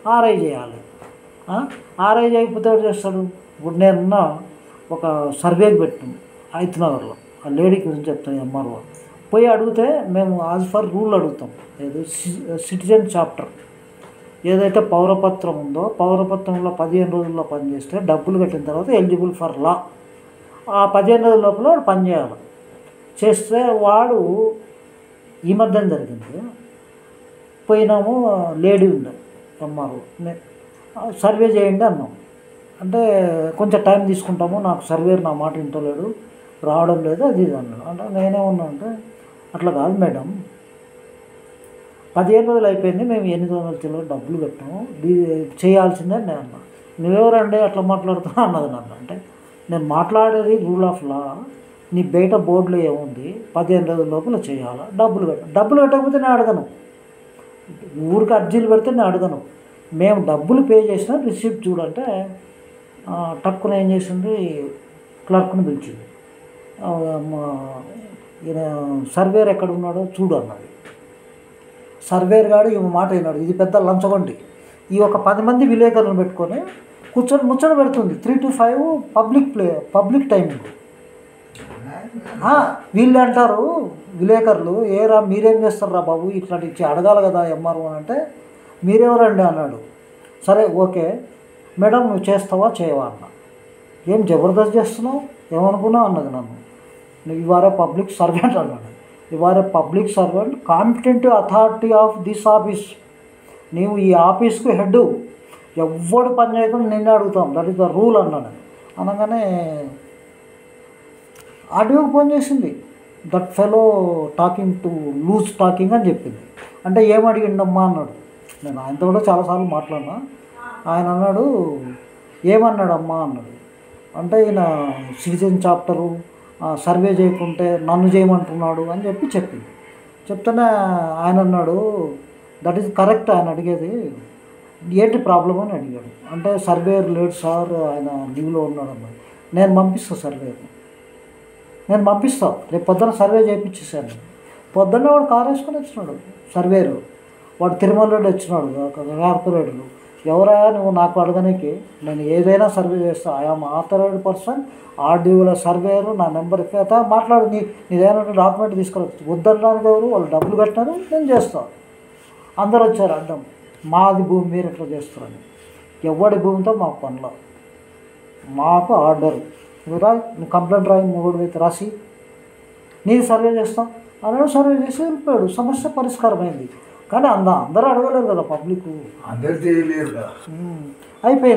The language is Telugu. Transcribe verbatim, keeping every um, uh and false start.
ఆర్ఐ చేయాలి. ఆర్ఐ చేయకపోతే ఎవరు చేస్తాడు? ఇప్పుడు నేనున్న ఒక సర్వేకి పెట్టాను హైతనగర్లో, ఆ లేడీ గురించి చెప్తాను. ఎంఆర్ఓ పోయి అడిగితే మేము యాజ్ ఫర్ రూల్ అడుగుతాం, ఏదో సిటిజన్ చాప్టర్ ఏదైతే పౌరపత్రం ఉందో పౌరపత్రంలో పదిహేను రోజుల్లో పనిచేస్తే డబ్బులు కట్టిన తర్వాత ఎలిజిబుల్ ఫర్ లా, ఆ పదిహేను రోజుల లోపల వాడు పనిచేయాలి. చేస్తే వాడు ఈ మధ్యన జరిగింది, పోయినాము లేడీ ఉంది ఎంఆర్ఓ, సర్వే చేయండి అన్నాం. అంటే కొంచెం టైం తీసుకుంటాము, నాకు సర్వేర్ నా మాట వింటలేడు, రావడం లేదు, అది ఇది అన్నాడు. అంటే నేనేమన్నా అంటే అట్లా కాదు మేడం, పదిహేను రోజులు అయిపోయింది, మేము ఎనిమిది వందల చిల్లర డబ్బులు కట్టాము, చేయాల్సిందే నేను అన్నా. నువ్వెవరండి అట్లా మాట్లాడుతున్నా అన్నది నన్ను. అంటే నేను మాట్లాడేది రూల్ ఆఫ్ లా, నీ బయట బోర్డులో ఏముంది, పదిహేను రోజుల లోపల చేయాలా, డబ్బులు కట్ట డబ్బులు కట్టకపోతే నేను అడగను, ఊరికి అర్జీలు పెడితే నేను అడగను. మేము డబ్బులు పే చేసినా రిసిప్ట్ చూడంటే టక్కున ఏం చేసింది, క్లర్క్ని పిలిచింది, ఈయన సర్వేర్ ఎక్కడ ఉన్నాడో చూడు అన్నది. సర్వేర్ గాడు ఈ మాట విన్నాడు, ఇది పెద్ద లంచగొండి, ఈ ఒక పది మంది విలేకరులను పెట్టుకొని కూర్చొని ముచ్చట పెడుతుంది. Three to five public play public timing. వీళ్ళు అంటారు విలేకరులు, ఏరా మీరేం చేస్తారా బాబు, ఇట్లాంటి ఇచ్చి అడగాలి కదా ఎంఆర్ఓ అని. అంటే మీరెవరండి అన్నాడు. సరే ఓకే మేడం, నువ్వు చేస్తావా చేయవా అన్న. ఏం జబర్దస్త్ చేస్తున్నావు, ఏమనుకున్నావు అన్నది నన్ను. నువ్వు ఇవారే పబ్లిక్ సర్వెంట్ అన్నాడు. ఇవారే public servant, competent authority of this office, నీవు ఈ ఆఫీస్కు హెడ్, ఎవ్వడు పని చేయకుండా నిన్నే అడుగుతాం, దట్ ఈస్ ద రూల్ అన్నాడు. అనగానే ఆడియోకి ఫోన్ చేసింది, that fellow talking to loose talking అని చెప్పింది. అంటే ఏం అడిగిండమ్మా అన్నాడు. నేను ఆయనతో కూడా చాలాసార్లు మాట్లాడినా. ఆయన అన్నాడు, ఏమన్నాడమ్మా అన్నాడు. అంటే ఈయన సిటిజన్ చాప్టరు సర్వే చేయకుంటే నన్ను చేయమంటున్నాడు అని చెప్పి చెప్పింది. చెప్తేనే ఆయన అన్నాడు, దట్ ఈజ్ కరెక్ట్, ఆయన అడిగేది ఏంటి ప్రాబ్లం అని అడిగాడు. అంటే సర్వేర్ లేడు సార్, ఆయన లీవ్లో ఉన్నాడు అన్నాడు. నేను పంపిస్తాను సర్వేర్, నేను పంపిస్తాను, రేపు పొద్దున్న సర్వే చేయించేసాను. పొద్దున్నే వాడు కారు వేసుకొని వచ్చినాడు సర్వేరు, వాడు తిరుమల రెడ్డి వచ్చినాడు కార్పొరేటర్లు. ఎవరా నువ్వు నాకు అడగనికి, నేను ఏదైనా సర్వే చేస్తా, ఐఆమ్ ఆథరైజ్డ్ పర్సన్, ఆర్డీఓల సర్వేరు, నా నెంబర్ ఇస్తా, మాట్లాడు, నీ నీదేనా డాక్యుమెంట్ తీసుకురావచ్చు. వద్దనడానికి ఎవరు, వాళ్ళు డబ్బులు కట్టినారు, నేను చేస్తాను. అందరు వచ్చారు అడ్డం, మాది భూమి మీరు ఎట్లా చేస్తారని. ఎవడి భూమితో మాకు పనులు, మాకు ఆర్డరు, నువ్వు రాయి, నువ్వు కంప్లైంట్ రాయి, మూడు అయితే రాసి నీది సర్వే చేస్తాం అన్నాడు. సర్వే చేసి వెళ్ళిపోయాడు, సమస్య పరిష్కారం అయింది. కానీ అంద అందరూ అడగలేరు కదా పబ్లిక్, అందరూ చేయలేరు, అయిపోయింది.